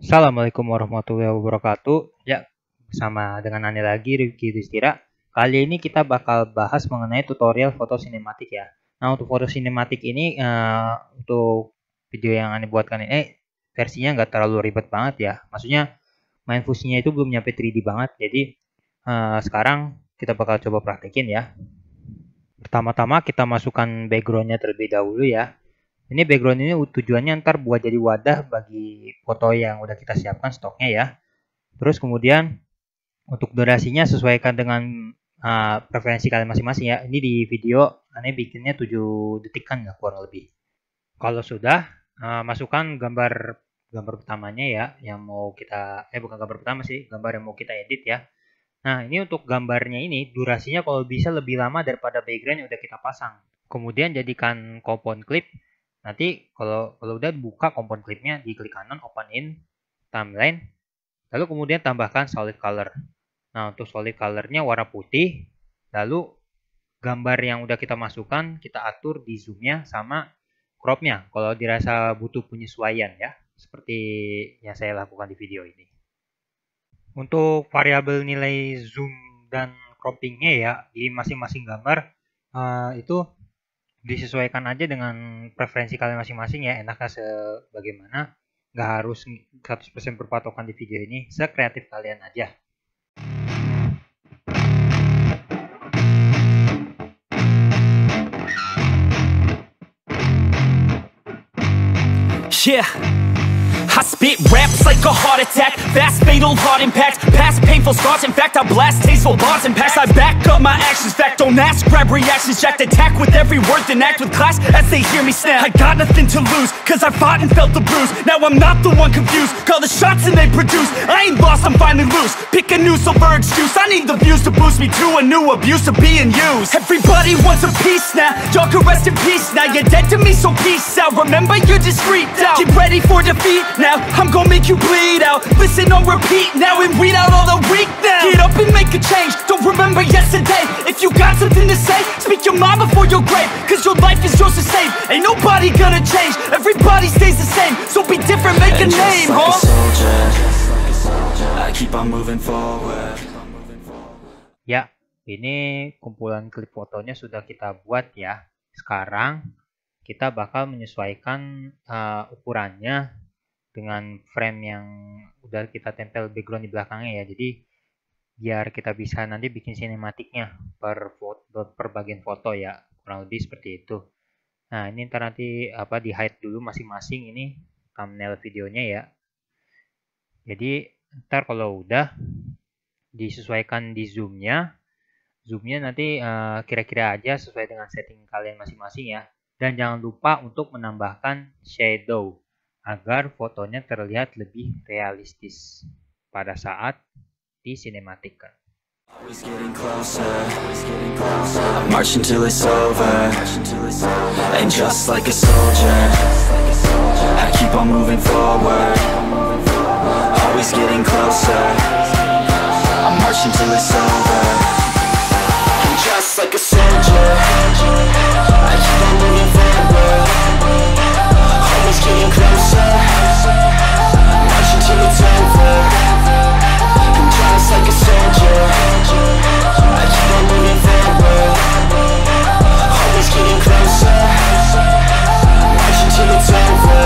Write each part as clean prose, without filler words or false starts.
Assalamualaikum warahmatullahi wabarakatuh. Ya, bersama dengan Anda lagi, Rifki Riztira. Kali ini kita bakal bahas mengenai tutorial foto sinematik ya. Nah, untuk foto sinematik ini, untuk video yang Anda buatkan ini, versinya nggak terlalu ribet banget ya. Maksudnya, main fusinya itu belum nyampe 3D banget. Jadi, sekarang kita bakal coba praktekin ya. Pertama-tama kita masukkan backgroundnya terlebih dahulu ya. Ini background ini tujuannya ntar buat jadi wadah bagi foto yang udah kita siapkan stoknya ya. Terus kemudian untuk durasinya sesuaikan dengan preferensi kalian masing-masing ya. Ini di video aneh bikinnya 7 detikan ya kurang lebih. Kalau sudah masukkan gambar pertamanya ya yang mau kita bukan gambar pertama sih, gambar yang mau kita edit ya. Nah, ini untuk gambarnya ini durasinya kalau bisa lebih lama daripada background yang udah kita pasang. Kemudian jadikan compound clip. Nanti kalau udah buka compound clipnya, diklik kanan open in timeline, lalu kemudian tambahkan solid color. Nah, untuk solid colornya warna putih, lalu gambar yang udah kita masukkan kita atur di zoomnya sama cropnya kalau dirasa butuh penyesuaian ya, seperti yang saya lakukan di video ini. Untuk variabel nilai zoom dan croppingnya ya di masing-masing gambar itu disesuaikan aja dengan preferensi kalian masing-masing ya, enaknya sebagaimana, nggak harus 100% berpatokan di video ini, sekreatif kalian aja. Yeah, I spit raps like a heart attack, fast fatal heart impact, past painful scars, in fact I blast tasteful bars and packs. I back up my actions, fact don't ask, grab reactions, jacked attack with every word, then act with class as they hear me snap. I got nothing to lose, cause I fought and felt the bruise, now I'm not the one confused, call the shots and they produce, I ain't lost, I'm finally loose, pick a new silver juice, I need the views to boost me to a new abuse of being used. Everybody wants a piece now, y'all can rest in peace now, you're dead to me so peace out, remember you're discreet out, get ready for defeat now, I'm gonna make you bleed out, listen on repeat now and weed out all the weak now. Get up and make a change, don't remember yesterday, if you got something to say, speak your mind before your grave, cause your life is yours to save, ain't nobody gonna change, everybody stays the same, so be different, make a name, huh? I keep on moving forward. Ya, ini kumpulan klip fotonya sudah kita buat ya. Sekarang kita bakal menyesuaikan ukurannya dengan frame yang udah kita tempel background di belakangnya ya. Jadi biar kita bisa nanti bikin sinematiknya per bagian foto ya, kurang lebih seperti itu. Nah, ini ntar nanti di hide dulu masing-masing ini thumbnail videonya ya. Jadi ntar kalau udah disesuaikan di zoomnya nanti kira-kira aja sesuai dengan setting kalian masing-masing ya. Dan jangan lupa untuk menambahkan shadow agar fotonya terlihat lebih realistis pada saat disinematikkan. Always getting closer, I'm marching till it's over, and just like a soldier, I keep on moving forward. Always getting closer, I'm marching till it's over, and just like a soldier, I keep on moving forward. Always getting closer, marching till it's over, and just like a soldier, I keep on moving forward. Always getting closer, marching till it's over.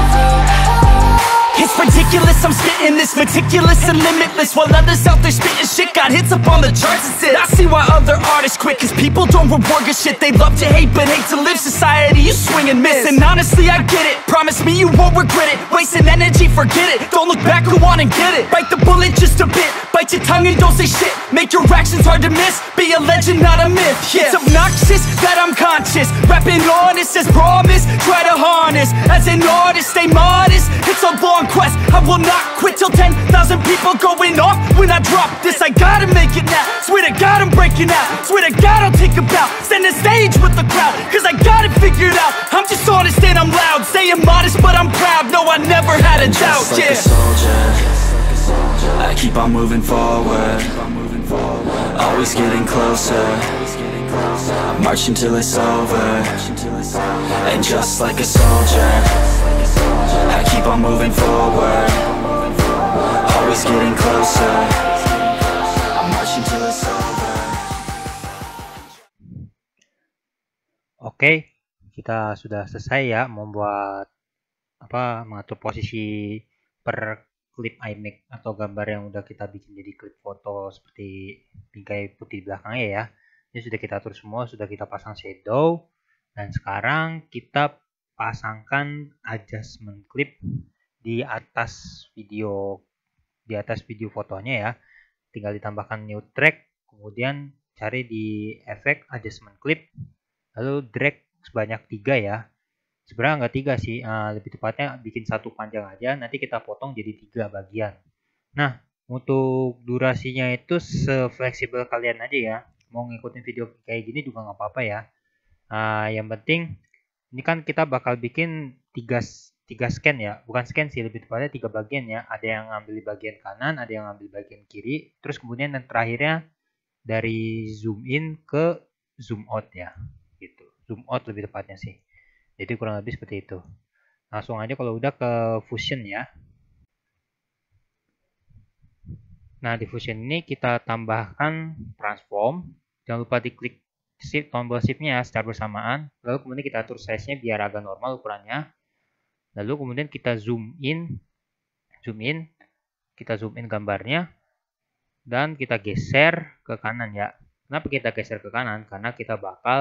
It's ridiculous, I'm spitting this meticulous and limitless, while others out there spitting shit got hits up on the charts and shit. I see why other artists quit, cause people don't reward good shit. They love to hate but hate to live. Society, you swing and miss, and honestly I get it, promise me you won't regret it. Wasting energy, forget it, don't look back, go on and get it. Bite the bullet just a bit, bite your tongue and don't say shit. Make your actions hard to miss, be a legend not a myth, yeah. It's obnoxious that I'm conscious, rapping honest as promise. Try to harness, as an artist stay modest. It's a long quest, I will not quit till 10,000 people going off when I drop this. I gotta make it now, swear to God I'm breaking out, swear to God I'll take a bow, stand the stage with the crowd, cause I got it figured out. I'm just honest and I'm loud, saying modest but I'm proud, no I never had a doubt, just like yeah. a soldier, I keep on moving forward, always getting closer, I'm marching till it's over, and just like a soldier, I keep on moving forward. always getting closer. I'm marching till it's over. Oke, kita sudah selesai ya membuat mengatur posisi per klip iMac atau gambar yang udah kita bikin jadi klip foto seperti bingkai putih di belakangnya ya. Ini sudah kita atur semua, sudah kita pasang shadow, dan sekarang kita pasangkan adjustment clip di atas video fotonya ya. Tinggal ditambahkan new track, kemudian cari di efek adjustment clip, lalu drag sebanyak 3 ya. Sebenarnya nggak 3 sih, lebih tepatnya bikin satu panjang aja, nanti kita potong jadi 3 bagian. Nah, untuk durasinya itu se-fleksibel kalian aja ya. Mau ngikutin video kayak gini juga nggak apa-apa ya. Yang penting ini kan kita bakal bikin 3 scan ya, bukan scan sih, lebih tepatnya 3 bagian ya. Ada yang ngambil di bagian kanan, ada yang ngambil bagian kiri, terus kemudian yang terakhirnya dari zoom in ke zoom out ya, gitu. Zoom out lebih tepatnya sih. Jadi kurang lebih seperti itu. Langsung aja kalau udah ke Fusion ya. Nah, di Fusion ini kita tambahkan transform. Jangan lupa diklik shift, tombol shift-nya secara bersamaan. Lalu kemudian kita atur size-nya biar agak normal ukurannya. Lalu kemudian kita zoom in, kita zoom in gambarnya, dan kita geser ke kanan ya. Kenapa kita geser ke kanan? Karena kita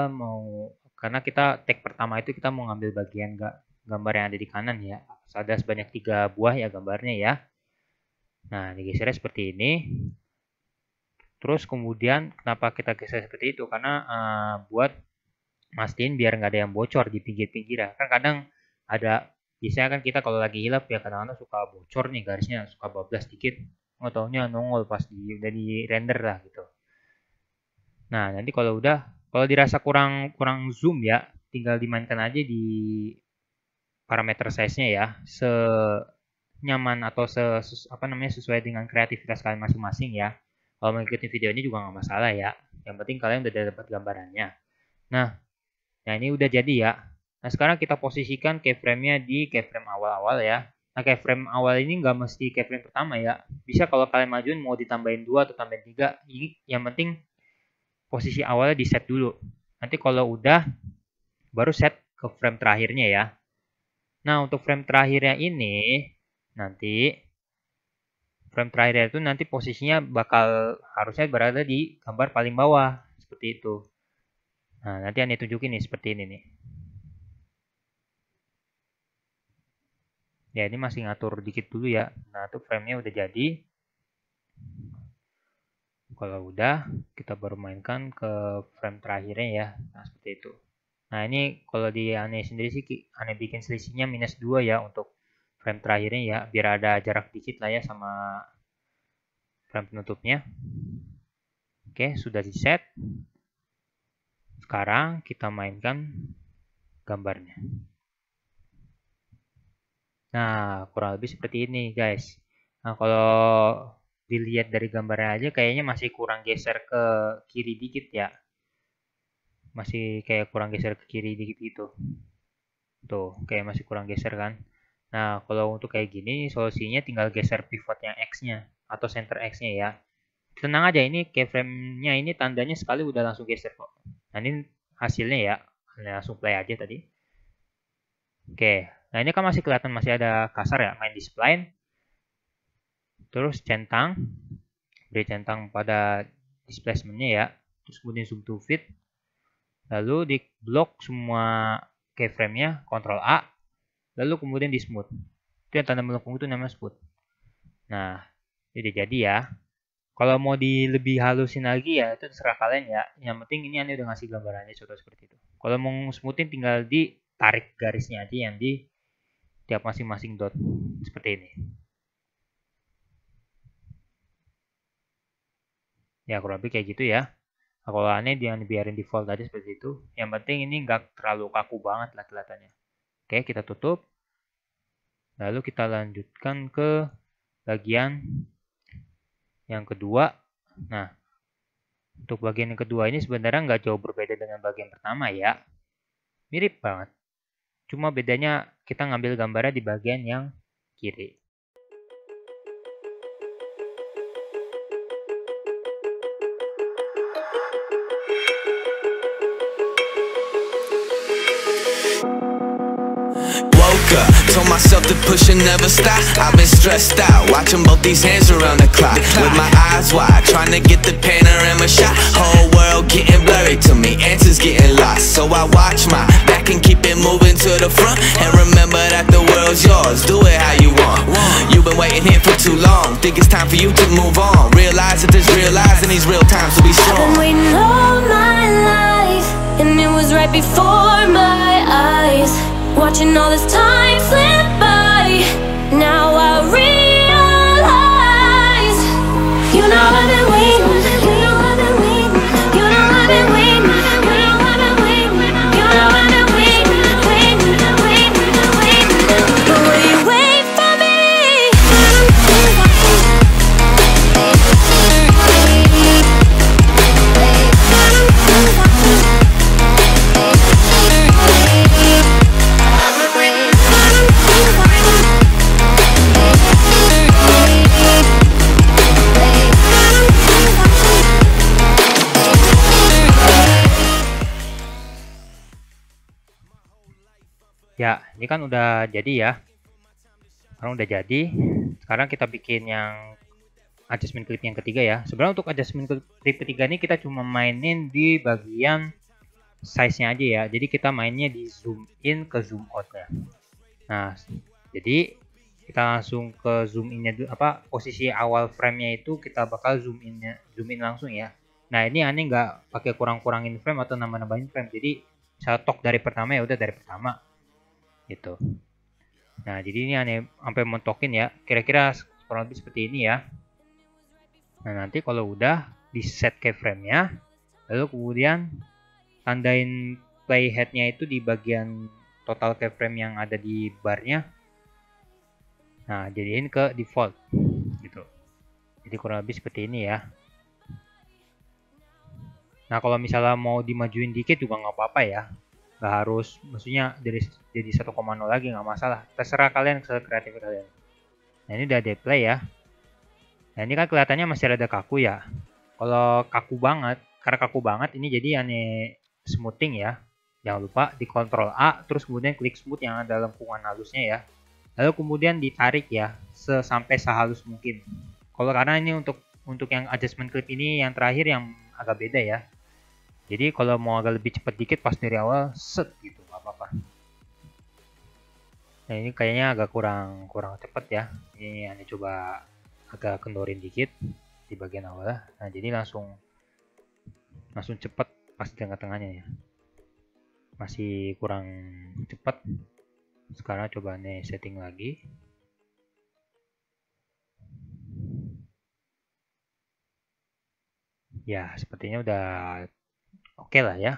tag pertama itu kita mau ngambil bagian gambar yang ada di kanan ya. Ada sebanyak 3 buah ya gambarnya ya. Nah, digesernya seperti ini. Terus kemudian kenapa kita geser seperti itu? Karena buat mastiin biar nggak ada yang bocor di pinggir-pinggir ya. Kan kadang ada, biasanya kan kita kalau lagi hilap ya kadang-kadang suka bocor nih garisnya, suka bablas dikit. Nggak taunya nongol pas udah di render lah gitu. Nah, nanti kalau dirasa kurang zoom ya, tinggal dimainkan aja di parameter size-nya ya, senyaman atau sesuai dengan kreativitas kalian masing-masing ya. Kalau mengikuti video ini juga nggak masalah ya. Yang penting kalian udah dapat gambarannya. Nah, ini udah jadi ya. Nah, sekarang kita posisikan keyframe-nya di keyframe awal-awal ya. Nah, keyframe awal ini nggak mesti keyframe pertama ya. Bisa kalau kalian majuin mau ditambahin 2 atau tambahin 3. Ini yang penting posisi awalnya di set dulu. Nanti kalau udah baru set ke frame terakhirnya ya. Nah, untuk frame terakhirnya ini nanti posisinya harusnya berada di gambar paling bawah seperti itu. Nah, nanti Ane tunjukin nih seperti ini nih. Ya, ini masih ngatur dikit dulu ya. Nah, itu frame-nya udah jadi. Kalau udah, kita baru mainkan ke frame terakhirnya ya. Nah, seperti itu. Nah, ini kalau di Ane sendiri sih, Ane bikin selisihnya -2 ya untuk frame terakhirnya ya. Biar ada jarak dikit lah ya sama frame penutupnya. Oke, sudah di set. Sekarang kita mainkan gambarnya. Nah, kurang lebih seperti ini guys. Nah, kalau dilihat dari gambarnya aja kayaknya masih kurang geser ke kiri dikit ya. Masih kayak kurang geser ke kiri dikit gitu. Tuh, kayak masih kurang geser kan. Nah, kalau untuk kayak gini solusinya tinggal geser pivot yang X-nya atau center X-nya ya. Tenang aja, ini keyframe-nya ini tandanya sekali udah langsung geser kok. Nah, ini hasilnya ya. Langsung play aja tadi. Oke, nah ini kan masih kelihatan masih ada kasar ya, main di spline. Terus beri centang pada displacementnya ya. Terus kemudian zoom to fit. Lalu di blok semua keyframe-nya, Ctrl A. Lalu kemudian di smooth. Itu yang tanda melengkung itu namanya smooth. Nah, ini udah jadi ya. Kalau mau lebih halusin lagi ya, itu terserah kalian ya. Yang penting ini Ane udah ngasih gambarannya contoh seperti itu. Kalau mau smoothin tinggal ditarik garisnya aja yang di tiap masing-masing dot seperti ini. Ya kurang lebih kayak gitu ya. Nah, kalau Ane jangan dibiarin default aja seperti itu. Yang penting ini nggak terlalu kaku banget lah kelihatannya. Oke, kita tutup. Lalu kita lanjutkan ke bagian yang kedua. Nah, untuk bagian yang kedua ini sebenarnya nggak jauh berbeda dengan bagian pertama ya. Mirip banget. Cuma bedanya kita ngambil gambarnya di bagian yang kiri. up. Told myself to push and never stop. I've been stressed out, watching both these hands around the clock. With my eyes wide, trying to get the panorama shot. Whole world getting blurry to me, answers getting lost. So I watch my back and keep it moving to the front. And remember that the world's yours, do it how you want. You've been waiting here for too long, think it's time for you to move on. Realize that there's real lies in these real times, so be I've been strong. waiting all my life, and it was right before my eyes. Watching all this time slip by, now I realize. You know I've been waiting, you know I've been waiting, you know I've been waiting, you know I've been waiting, you know I've been waiting, waiting, waiting, waiting. But will you wait for me? Ya, ini kan udah jadi ya. Sekarang udah jadi. Sekarang kita bikin yang adjustment clip yang ketiga ya. Sebenarnya untuk adjustment clip ketiga ini kita cuma mainin di bagian size-nya aja ya. Jadi kita mainnya di zoom in ke zoom out ya. Nah, jadi kita langsung ke zoom in-nya posisi awal frame-nya itu kita bakal zoom in langsung ya. Nah, ini aneh nggak pakai kurang-kurangin frame atau nambah-nambahin frame. Jadi bisa tok dari pertama ya udah dari pertama gitu. Nah, jadi ini aneh sampai mentokin ya. Kira-kira kurang lebih seperti ini ya. Nah, nanti kalau udah di set keyframe-nya, lalu kemudian tandain playhead-nya itu di bagian total keyframe yang ada di barnya. Nah, jadiin ke default gitu. Jadi kurang lebih seperti ini ya. Nah, kalau misalnya mau dimajuin dikit juga nggak apa-apa ya. Nggak harus, maksudnya jadi 1,0 lagi nggak masalah. Terserah kalian, sekreatif kalian. Nah, ini udah display ya. Nah, ini kan kelihatannya masih rada kaku ya. Kalau kaku banget, karena kaku banget ini jadi aneh smoothing ya. Jangan lupa di Ctrl A, terus kemudian klik smooth yang ada lengkungan halusnya ya. Lalu kemudian ditarik ya, sampai sehalus mungkin. Kalau karena ini untuk yang adjustment clip ini yang terakhir yang agak beda ya. Jadi kalau mau agak lebih cepat dikit pas dari awal set gitu, nggak apa-apa. Nah, ini kayaknya agak kurang cepat ya. Ini aneh coba agak kendorin dikit di bagian awal. Nah, jadi langsung cepat pas di tengah-tengahnya ya. Masih kurang cepat. Sekarang coba nih setting lagi. Ya, sepertinya udah oke lah ya.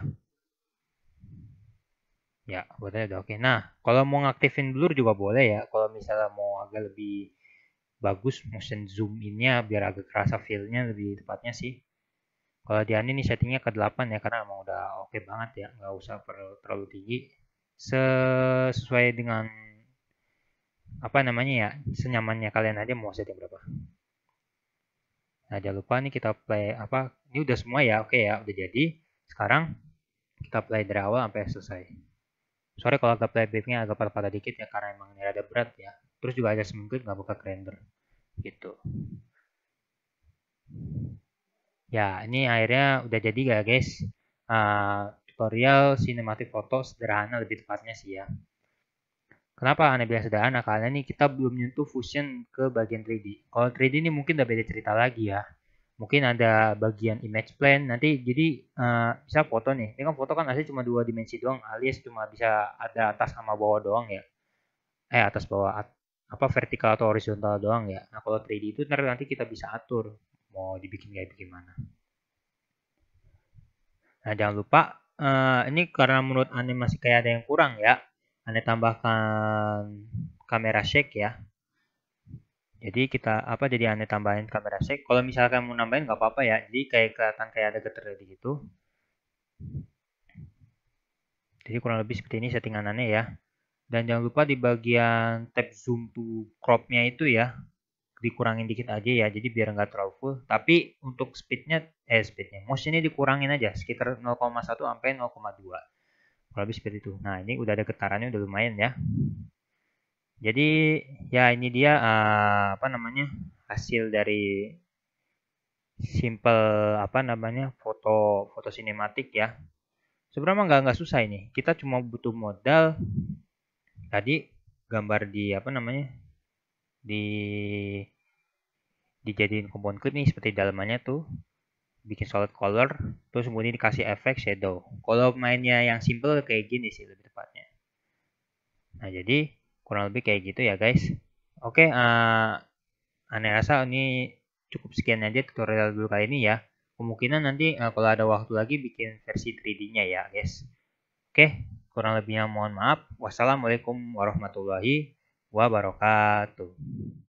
Ya, buatnya udah oke. Nah, kalau mau ngaktifin blur juga boleh ya. Kalau misalnya mau agak lebih bagus motion zoom in-nya biar agak kerasa feel-nya lebih tepatnya sih. Kalau di ini nih settingnya ke 8 ya, karena emang udah oke banget ya. Nggak usah terlalu tinggi. Sesuai dengan apa namanya ya, senyamannya kalian aja mau setting berapa. Nah, jangan lupa nih kita play ini udah semua ya, oke ya, udah jadi. Sekarang kita play dari awal sampai selesai. Sorry kalau agak playbacknya agak patah-patah dikit ya, karena emang ini rada berat ya. Terus juga ada seminggu nggak buka render gitu. Ya, ini akhirnya udah jadi ya guys. Tutorial sinematik foto sederhana lebih tepatnya sih ya. Kenapa Anda bilang sederhana? Karena nih kita belum nyentuh fusion ke bagian 3D. Kalau 3D ini mungkin udah beda cerita lagi ya. Mungkin ada bagian image plane nanti, jadi bisa foto nih. Ini kan foto kan asli cuma 2 dimensi doang, alias cuma bisa ada atas sama bawah doang ya. Atas bawah vertikal atau horizontal doang ya. Nah, kalau 3D itu nanti kita bisa atur mau dibikin kayak gimana. Nah, jangan lupa ini karena menurut Anda masih kayak ada yang kurang ya. Anda tambahkan kamera shake ya. Jadi kita jadi Anda tambahin kamera shake. Kalau misalkan mau nambahin nggak apa-apa ya. Jadi kayak kelihatan kayak ada getar di gitu. Jadi kurang lebih seperti ini settingan Anda ya. Dan jangan lupa di bagian tab zoom to crop-nya itu ya, dikurangin dikit aja ya. Jadi biar nggak terlalu full. Tapi untuk speednya motionnya dikurangin aja sekitar 0,1 sampai 0,2. Kurang lebih seperti itu. Nah, ini udah ada getarannya, udah lumayan ya. Jadi ya ini dia apa namanya, hasil dari simple apa namanya, foto sinematik ya. Sebenarnya nggak susah ini. Kita cuma butuh modal tadi, gambar di apa namanya, di dijadiin compound clip nih seperti dalamannya tuh, bikin solid color, terus kemudian dikasih efek shadow. Kalau mainnya yang simple kayak gini sih lebih tepatnya. Nah jadi kurang lebih kayak gitu ya guys. Oke, aneh rasa ini cukup sekian aja tutorial dulu kali ini ya. Kemungkinan nanti kalau ada waktu lagi bikin versi 3D-nya ya guys. Oke, kurang lebihnya mohon maaf. Wassalamualaikum warahmatullahi wabarakatuh.